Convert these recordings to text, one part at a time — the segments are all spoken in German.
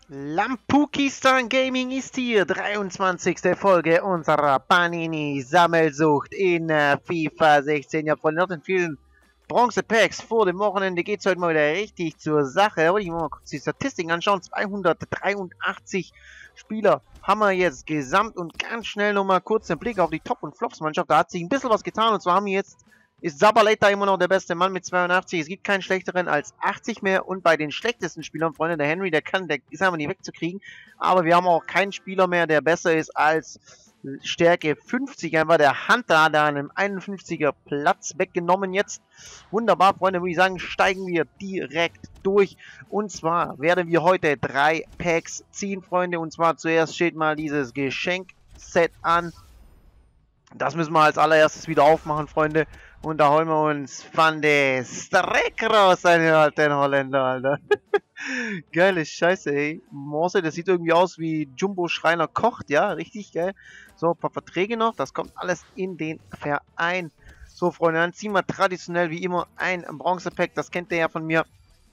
Lampukistan Gaming ist hier, 23. Folge unserer Panini-Sammelsucht in FIFA 16. Ja, von den vielen Bronze-Packs vor dem Wochenende geht es heute mal wieder richtig zur Sache. Wollte ich mal kurz die Statistiken anschauen. 283 Spieler haben wir jetzt gesamt und ganz schnell nochmal kurz den Blick auf die Top- und Flops-Mannschaft. Da hat sich ein bisschen was getan und zwar haben wir jetzt ist Zabaleta immer noch der beste Mann mit 82. Es gibt keinen schlechteren als 80 mehr. Und bei den schlechtesten Spielern, Freunde, der Henry, der ist einfach nicht wegzukriegen. Aber wir haben auch keinen Spieler mehr, der besser ist als Stärke 50. Einfach der Hunter hat da einen 51er Platz weggenommen jetzt. Wunderbar, Freunde, würde ich sagen, steigen wir direkt durch. Und zwar werden wir heute 3 Packs ziehen, Freunde. Und zwar zuerst steht mal dieses Geschenkset an. Das müssen wir als allererstes wieder aufmachen, Freunde. Und da holen wir uns Van de Streek raus, den Holländer, Alter. Geile Scheiße, ey. Morse, das sieht irgendwie aus wie Jumbo Schreiner kocht, ja, richtig geil. So, ein paar Verträge noch, das kommt alles in den Verein. So, Freunde, dann ziehen wir traditionell wie immer ein Bronzepack, das kennt ihr ja von mir.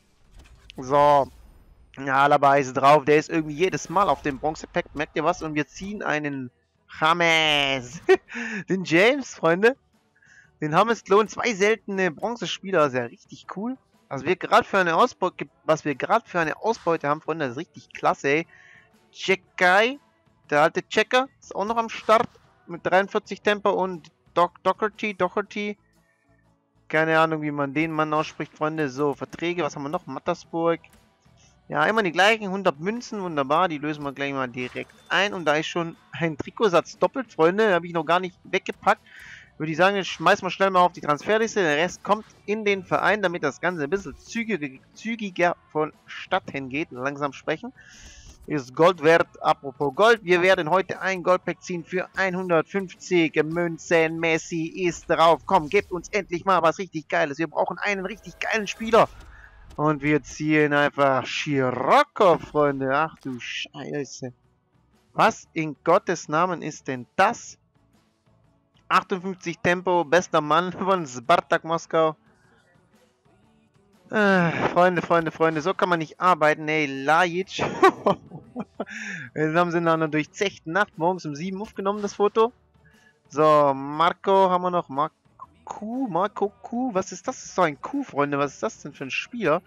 So, ja, Alaba ist drauf, der ist irgendwie jedes Mal auf dem Bronzepack, merkt ihr was? Und wir ziehen einen James, den James, Freunde. Den James Clone, 2 seltene Bronzespieler, ist ja richtig cool. Was wir gerade für eine Ausbeute, haben, Freunde, das ist richtig klasse, ey. Chekai, der alte Checker, ist auch noch am Start mit 43 Tempo und Doherty. Keine Ahnung, wie man den Mann ausspricht, Freunde. So, Verträge, was haben wir noch? Mattersburg. Ja, immer die gleichen, 100 Münzen, wunderbar, die lösen wir gleich mal direkt ein. Und da ist schon ein Trikotsatz doppelt, Freunde, habe ich noch gar nicht weggepackt. Würde ich sagen, schmeißen wir schnell mal auf die Transferliste. Der Rest kommt in den Verein, damit das Ganze ein bisschen zügiger vonstatten geht. Langsam sprechen. Ist Gold wert. Apropos Gold. Wir werden heute ein Goldpack ziehen für 150 Münzen. Messi ist drauf. Komm, gebt uns endlich mal was richtig Geiles. Wir brauchen einen richtig geilen Spieler. Und wir ziehen einfach Scirocco, Freunde. Ach du Scheiße. Was in Gottes Namen ist denn das? 58 Tempo, bester Mann von Spartak Moskau. Freunde, so kann man nicht arbeiten, ey, Lajic. Jetzt haben sie nach einer durchzechten Nacht morgens um 7 aufgenommen, das Foto. So, Marco haben wir noch, Marco Q, was ist das? Das ist so ein Q, Freunde, was ist das denn für ein Spieler?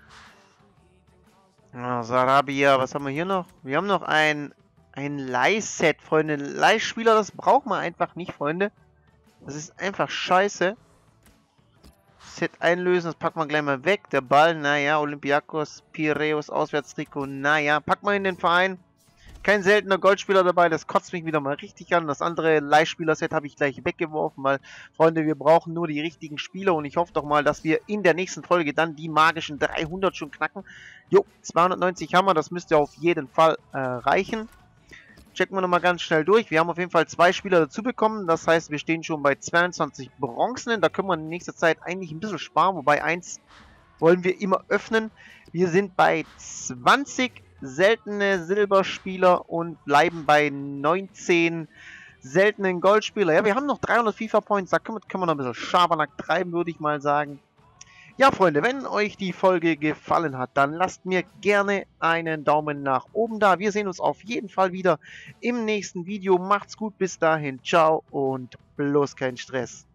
Oh, Sarabia, was haben wir hier noch? Wir haben noch ein Leihset, Freunde, Leihspieler, das braucht man einfach nicht, Freunde. Das ist einfach scheiße. Set einlösen, das packen wir gleich mal weg. Der Ball, naja, Olympiakos, Piraeus, Auswärtstrikot, naja, packen wir in den Verein. Kein seltener Goldspieler dabei, das kotzt mich wieder mal richtig an. Das andere Leihspieler-Set habe ich gleich weggeworfen, weil, Freunde, wir brauchen nur die richtigen Spieler und ich hoffe doch mal, dass wir in der nächsten Folge dann die magischen 300 schon knacken. Jo, 290 haben wir, das müsste auf jeden Fall reichen. Checken wir nochmal ganz schnell durch. Wir haben auf jeden Fall 2 Spieler dazu bekommen. Das heißt, wir stehen schon bei 22 Bronzenen. Da können wir in nächster Zeit eigentlich ein bisschen sparen. Wobei 1 wollen wir immer öffnen. Wir sind bei 20 seltene Silberspieler und bleiben bei 19 seltenen Goldspieler. Ja, wir haben noch 300 FIFA-Points. Da können wir noch ein bisschen Schabernack treiben, würde ich mal sagen. Ja, Freunde, wenn euch die Folge gefallen hat, dann lasst mir gerne einen Daumen nach oben da. Wir sehen uns auf jeden Fall wieder im nächsten Video. Macht's gut, bis dahin, ciao und bloß kein Stress.